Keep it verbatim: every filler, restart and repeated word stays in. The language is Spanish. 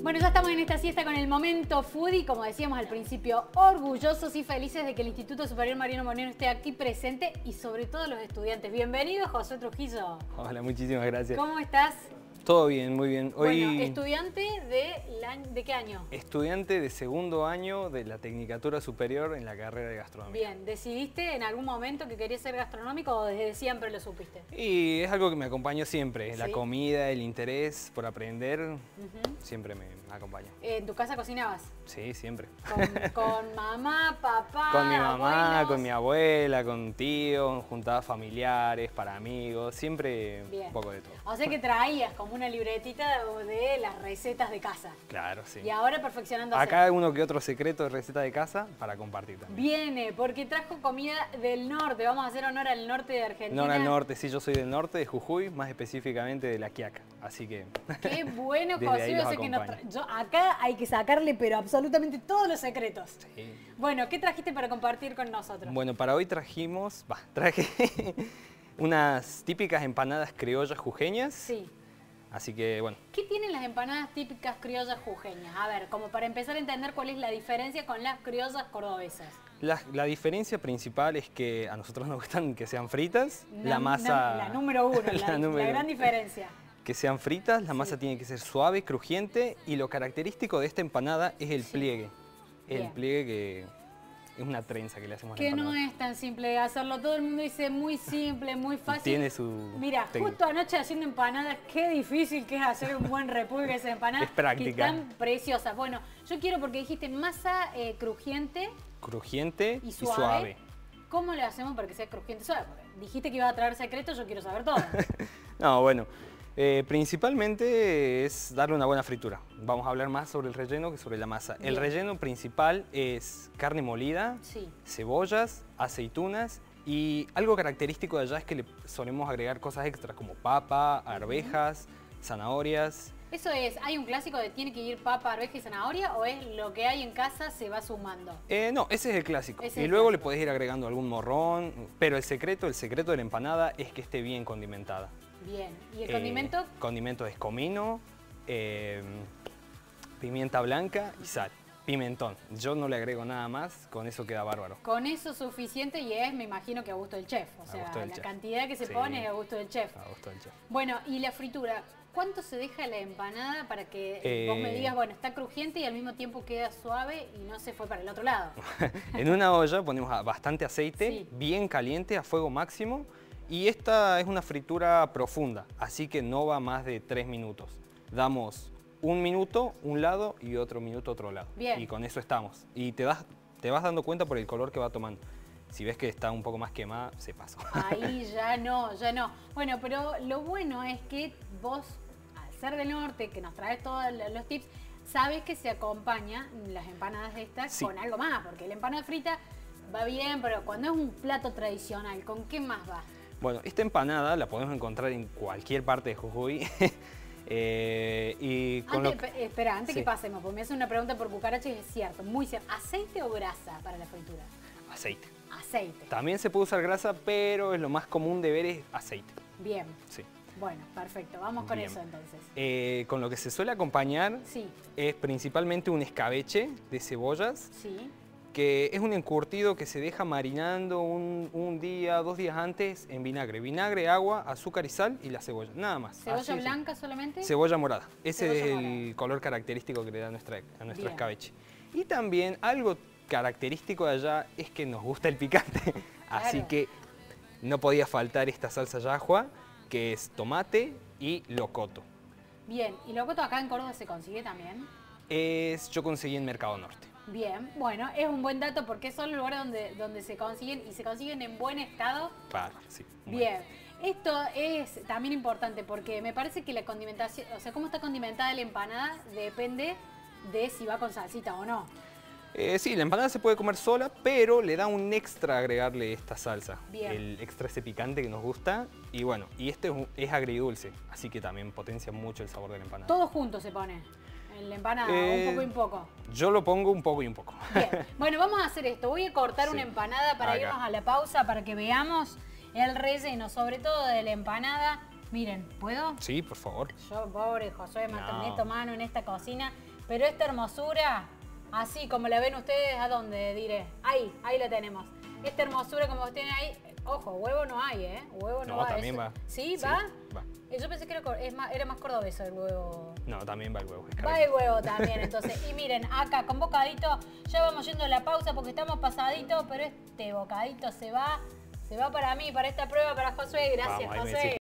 Bueno, ya estamos en esta siesta con el momento foodie, como decíamos al principio, orgullosos y felices de que el Instituto Superior Mariano Moreno esté aquí presente y sobre todo los estudiantes. Bienvenido, José Trujillo. Hola, muchísimas gracias. ¿Cómo estás? Todo bien, muy bien. Hoy, bueno, estudiante de, la, ¿de qué año? Estudiante de segundo año de la Tecnicatura Superior en la carrera de Gastronomía. Bien, ¿decidiste en algún momento que querías ser gastronómico o desde siempre lo supiste? Y es algo que me acompañó siempre, ¿Sí? La comida, el interés por aprender, Uh-huh. siempre me acompaña. ¿En tu casa cocinabas? Sí, siempre. ¿Con, con mamá, papá, Con mi mamá, abuelos? con mi abuela, con tío, juntadas familiares, para amigos, siempre Bien. un poco de todo. O sea que traías como una libretita de las recetas de casa. Claro, sí. Y ahora perfeccionando. Acá hay uno que otro secreto de receta de casa para compartir también. Viene, porque trajo comida del norte. Vamos a hacer honor al norte de Argentina. No al norte, sí, yo soy del norte, de Jujuy, más específicamente de La Quiaca. Así que... Qué bueno, desde José. ahí Yo los sé que nos acompaño. tra- yo, acá hay que sacarle, pero absolutamente todos los secretos. Sí. Bueno, ¿qué trajiste para compartir con nosotros? Bueno, para hoy trajimos, bah, traje unas típicas empanadas criollas jujeñas. Sí. Así que, bueno, ¿Qué tienen las empanadas típicas criollas jujeñas? A ver, como para empezar a entender cuál es la diferencia con las criollas cordobesas. la, la diferencia principal es que a nosotros nos gustan que sean fritas, Na- la masa... na- la número uno, la, la número la gran uno. diferencia. Que sean fritas, la masa Sí. tiene que ser suave, crujiente, y lo característico de esta empanada es el Sí. pliegue. El Bien. pliegue que es una trenza que le hacemos a la Que empanada. no es tan simple de hacerlo. Todo el mundo dice muy simple, muy fácil. Tiene su Mira, técnica. justo anoche haciendo empanadas, qué difícil que es hacer un buen repulgue de esas empanadas. Es práctica. Que están preciosas. Bueno, yo quiero porque dijiste masa eh, crujiente Crujiente y y suave. suave. ¿Cómo le hacemos para que sea crujiente y suave? Porque dijiste que iba a traer secretos, yo quiero saber todo. No, bueno, eh, principalmente es darle una buena fritura. Vamos a hablar más sobre el relleno que sobre la masa. El Bien. relleno principal es carne molida, Sí. cebollas, aceitunas y algo característico de allá es que le solemos agregar cosas extras como papa, arvejas, zanahorias. Eso es, ¿hay un clásico de tiene que ir papa, arveja y zanahoria o es lo que hay en casa se va sumando? Eh, no, ese es el clásico. Ese es y el luego le clásico. podés ir agregando algún morrón, pero el secreto, el secreto de la empanada es que esté bien condimentada. Bien. ¿Y el Eh, condimento? condimento es comino, eh, pimienta blanca y sal. Pimentón. Yo no le agrego nada más, con eso queda bárbaro. Con eso suficiente y es, me imagino que a gusto del chef. O A sea, gusto del la chef. cantidad que se Sí. pone es a gusto del chef. A gusto del chef. Bueno, y la fritura, ¿cuánto se deja la empanada para que Eh, vos me digas, bueno, está crujiente y al mismo tiempo queda suave y no se fue para el otro lado? En una olla ponemos a- bastante aceite, Sí. bien caliente, a fuego máximo. Y esta es una fritura profunda, así que no va más de tres minutos. Damos un minuto un lado y otro minuto otro lado. Bien. Y con eso estamos. Y te, das, te vas dando cuenta por el color que va tomando. Si ves que está un poco más quemada, se pasó. Ahí ya no, ya no. Bueno, pero lo bueno es que vos, al ser del norte, que nos traes todos los tips, sabes que se acompaña las empanadas estas Sí. con algo más, porque la empanada frita va bien, pero cuando es un plato tradicional, ¿con qué más va? Bueno, esta empanada la podemos encontrar en cualquier parte de Jujuy. Eh, y con Antes, lo pe- espera, antes Sí. que pasemos, porque me hace una pregunta por cucaracha y es cierto, muy cierto. ¿Aceite o grasa para la fritura? aceite. Aceite. También se puede usar grasa, pero es lo más común de ver es aceite. Bien. Sí. Bueno, perfecto. Vamos con Bien. eso entonces. Eh, con lo que se suele acompañar Sí, es principalmente un escabeche de cebollas, sí. que es un encurtido que se deja marinando un, un día, dos días antes en vinagre. Vinagre, agua, azúcar y sal y la cebolla, nada más. ¿Cebolla Así es. blanca solamente? Cebolla morada. Ese Cebolla es el morada. color característico que le da a, nuestra, a nuestro Bien. escabeche. Y también algo característico de allá es que nos gusta el picante. Así Claro. que no podía faltar esta salsa yahua, que es tomate y locoto. Bien. ¿Y locoto acá en Córdoba se consigue también? Es, yo conseguí en Mercado Norte. Bien. Bueno, es un buen dato porque son los lugares donde, donde se consiguen y se consiguen en buen estado. Claro, sí. muy Bien. Esto es también importante porque me parece que la condimentación, o sea, cómo está condimentada la empanada depende de si va con salsita o no. Eh, sí, la empanada se puede comer sola, pero le da un extra agregarle esta salsa. Bien. El extra ese picante que nos gusta. Y bueno, y este es, un- es agridulce, así que también potencia mucho el sabor de la empanada. Todo junto se pone en la empanada, Eh, un poco y un poco. Yo lo pongo un poco y un poco. Bien, bueno, vamos a hacer esto. Voy a cortar Sí. una empanada para Acá. irnos a la pausa, para que veamos el relleno, sobre todo de la empanada. Miren, ¿puedo? Sí, por favor. Yo, pobre Josué, No. meto mano en esta cocina. Pero esta hermosura, así como la ven ustedes, ¿a dónde diré? Ahí, ahí la tenemos. Esta hermosura como tienen ahí, ojo, huevo no hay, ¿eh? Huevo no, No, va. también Eso- va. ¿Sí? Sí, ¿Va? va. Eh, Yo pensé que era, cor- es más- era más cordobés el huevo. No, también va el huevo. es Va el carrito. huevo también, entonces. Y miren, acá con bocadito, ya vamos yendo a la pausa porque estamos pasaditos, pero este bocadito se va, se va para mí, para esta prueba, para Josué. Gracias, Vamos, ahí me Josué. decís.